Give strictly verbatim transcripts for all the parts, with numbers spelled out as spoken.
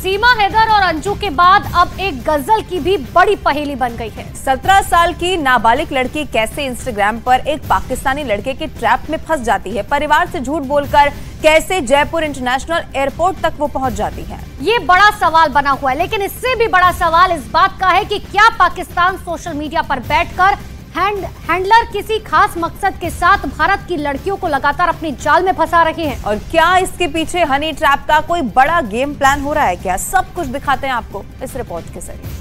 सीमा हैदर और अंजू के बाद अब एक गजल की भी बड़ी पहेली बन गई है। सत्रह साल की नाबालिग लड़की कैसे इंस्टाग्राम पर एक पाकिस्तानी लड़के के ट्रैप में फंस जाती है, परिवार से झूठ बोलकर कैसे जयपुर इंटरनेशनल एयरपोर्ट तक वो पहुंच जाती है, ये बड़ा सवाल बना हुआ है। लेकिन इससे भी बड़ा सवाल इस बात का है कि क्या पाकिस्तान सोशल मीडिया पर बैठकर हैंड हैंडलर किसी खास मकसद के साथ भारत की लड़कियों को लगातार अपनी जाल में फंसा रहे हैं, और क्या इसके पीछे हनी ट्रैप का कोई बड़ा गेम प्लान हो रहा है क्या? सब कुछ दिखाते हैं आपको इस रिपोर्ट के जरिए।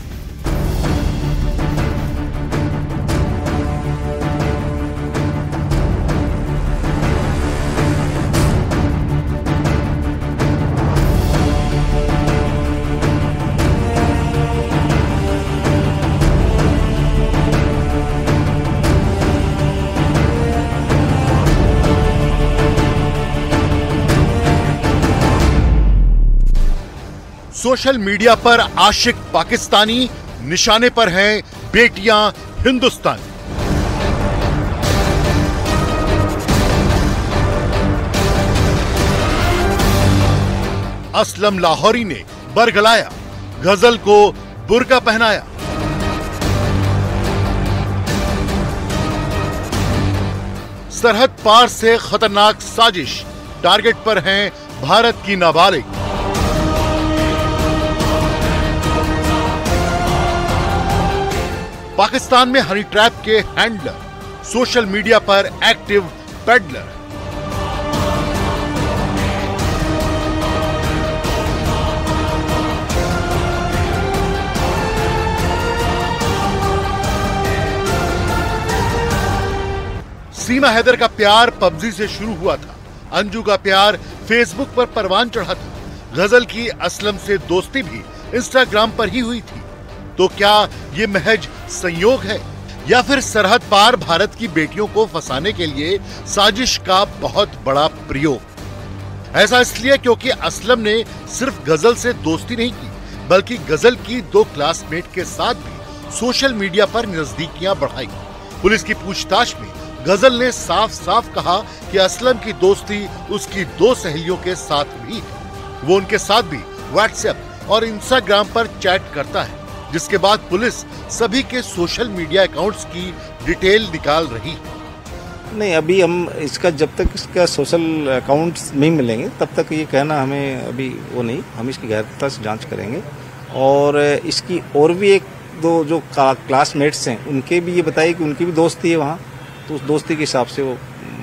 सोशल मीडिया पर आशिक पाकिस्तानी, निशाने पर हैं बेटियां हिंदुस्तानी। असलम लाहौरी ने बरगलाया, गजल को बुर्का पहनाया। सरहद पार से खतरनाक साजिश, टारगेट पर हैं भारत की नाबालिग। पाकिस्तान में हनी ट्रैप के हैंडलर, सोशल मीडिया पर एक्टिव पेडलर। सीमा हैदर का प्यार पबजी से शुरू हुआ था, अंजू का प्यार फेसबुक पर परवान चढ़ा था, गजल की असलम से दोस्ती भी इंस्टाग्राम पर ही हुई थी। तो क्या ये महज संयोग है या फिर सरहद पार भारत की बेटियों को फंसाने के लिए साजिश का बहुत बड़ा प्रयोग? ऐसा इसलिए क्योंकि असलम ने सिर्फ गजल से दोस्ती नहीं की, बल्कि गजल की दो क्लासमेट के साथ भी सोशल मीडिया पर नजदीकियां बढ़ाई। पुलिस की पूछताछ में गजल ने साफ साफ कहा कि असलम की दोस्ती उसकी दो सहेलियों के साथ भी है। वो उनके साथ भी व्हाट्सएप और इंस्टाग्राम पर चैट करता है, जिसके बाद पुलिस सभी के सोशल मीडिया अकाउंट्स की डिटेल निकाल रही है। नहीं, अभी हम इसका जब तक इसका सोशल अकाउंट्स नहीं मिलेंगे तब तक ये कहना हमें अभी वो नहीं। हम इसकी गहनता से जांच करेंगे और इसकी और भी एक दो जो क्लासमेट्स हैं उनके भी ये बताइए कि उनकी भी दोस्ती है वहाँ, तो उस दोस्ती के हिसाब से वो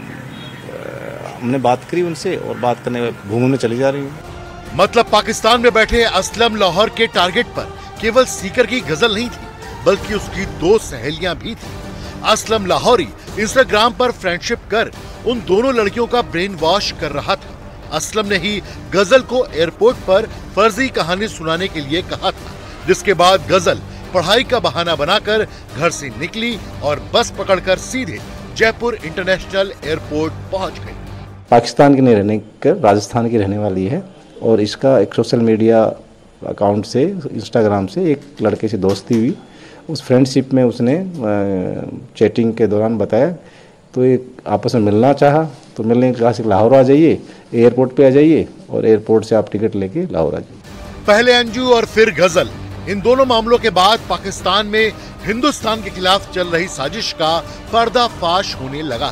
हमने बात करी उनसे और बात करने में घूमने चली जा रही है। मतलब पाकिस्तान में बैठे असलम लाहौर के टारगेट पर केवल सीकर की गजल नहीं थी, बल्कि उसकी दो सहेलियां भी थी। असलम लाहौरी इंस्टाग्राम पर फ्रेंडशिप कर उन दोनों लड़कियों का ब्रेन वॉश कर रहा था। असलम ने ही गजल को एयरपोर्ट पर फर्जी कहानी सुनाने के लिए कहा था, जिसके बाद गजल पढ़ाई का बहाना बनाकर घर से निकली और बस पकड़कर सीधे जयपुर इंटरनेशनल एयरपोर्ट पहुंच गई। पाकिस्तान की नहीं रहने कर राजस्थान की रहने वाली है और इसका एक सोशल मीडिया अकाउंट से, इंस्टाग्राम से एक लड़के से दोस्ती हुई। उस फ्रेंडशिप में उसने चैटिंग के दौरान बताया, तो एक आपस में मिलना चाहा, तो मिलने के बाद लाहौर आ जाइए, एयरपोर्ट पे आ जाइए और एयरपोर्ट से आप टिकट लेके लाहौर आ जाइए। पहले अंजू और फिर गजल, इन दोनों मामलों के बाद पाकिस्तान में हिंदुस्तान के खिलाफ चल रही साजिश का पर्दाफाश होने लगा।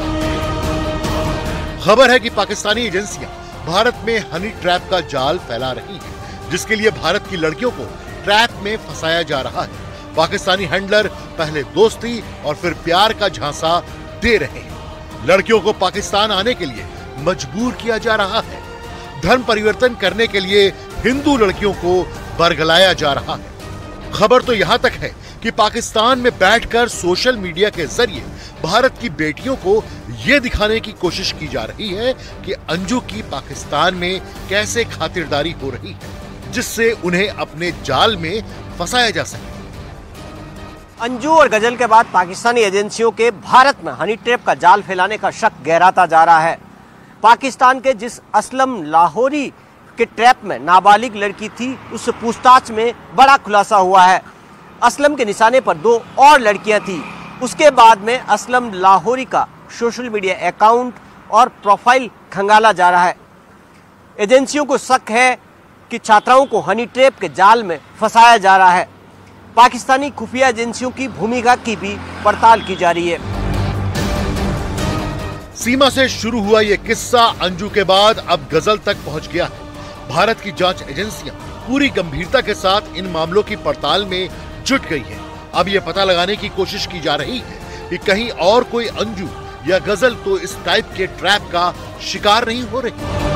खबर है कि पाकिस्तानी एजेंसियां भारत में हनी ट्रैप का जाल फैला रही हैं, जिसके लिए भारत की लड़कियों को ट्रैप में फंसाया जा रहा है। पाकिस्तानी हैंडलर पहले दोस्ती और फिर प्यार का झांसा दे रहे हैं। लड़कियों को पाकिस्तान आने के लिए मजबूर किया जा रहा है। धर्म परिवर्तन करने के लिए हिंदू लड़कियों को बरगलाया जा रहा है। खबर तो यहाँ तक है कि पाकिस्तान में बैठकर सोशल मीडिया के जरिए भारत की बेटियों को ये दिखाने की कोशिश की जा रही है कि अंजू की पाकिस्तान में कैसे खातिरदारी हो रही है, जिससे उन्हें अपने जाल में फंसाया जा सके। अंजू और गजल के बाद पाकिस्तानी एजेंसियों के भारत में हनी ट्रैप का जाल फैलाने का शक गहराता जा रहा है। पाकिस्तान के जिस असलम लाहौरी के ट्रैप में नाबालिग लड़की थी, उस पूछताछ में बड़ा खुलासा हुआ है। असलम के निशाने पर दो और लड़कियां थी। उसके बाद में असलम लाहौरी का सोशल मीडिया अकाउंट और प्रोफाइल खंगाला जा रहा है। एजेंसियों को शक है कि छात्राओं को हनी ट्रैप के जाल में फंसाया जा रहा है। पाकिस्तानी खुफिया एजेंसियों की भूमिका की भी पड़ताल की जा रही है। सीमा से शुरू हुआ ये किस्सा अंजू के बाद अब गजल तक पहुंच गया है। भारत की जांच एजेंसियां पूरी गंभीरता के साथ इन मामलों की पड़ताल में जुट गई है। अब ये पता लगाने की कोशिश की जा रही है कि कहीं और कोई अंजू या गजल तो इस टाइप के ट्रैप का शिकार नहीं हो रही।